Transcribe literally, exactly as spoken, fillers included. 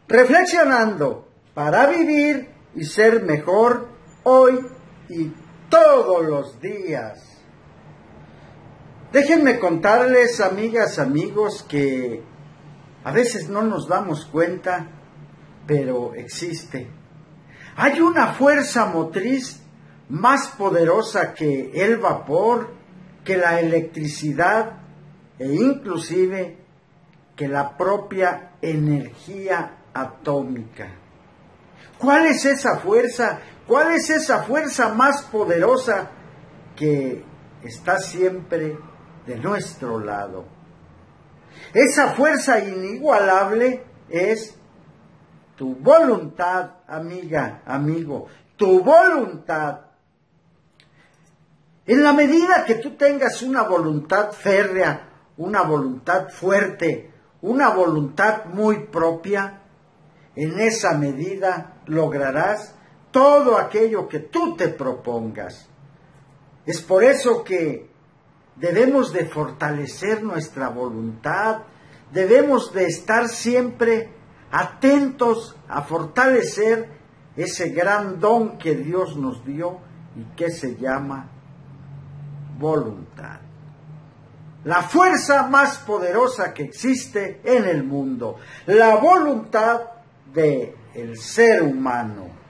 reflexionando para vivir y ser mejor hoy y todos los días. Déjenme contarles, amigas, amigos, que a veces no nos damos cuenta, pero existe. Hay una fuerza motriz más poderosa que el vapor, que la electricidad e inclusive que la propia energía atómica. ¿Cuál es esa fuerza? ¿Cuál es esa fuerza más poderosa que está siempre de nuestro lado? Esa fuerza inigualable es tu voluntad, amiga, amigo, tu voluntad. En la medida que tú tengas una voluntad férrea, una voluntad fuerte, una voluntad muy propia, en esa medida lograrás todo aquello que tú te propongas. Es por eso que debemos de fortalecer nuestra voluntad, debemos de estar siempre atentos a fortalecer ese gran don que Dios nos dio y que se llama voluntad. La fuerza más poderosa que existe en el mundo, la voluntad del ser humano.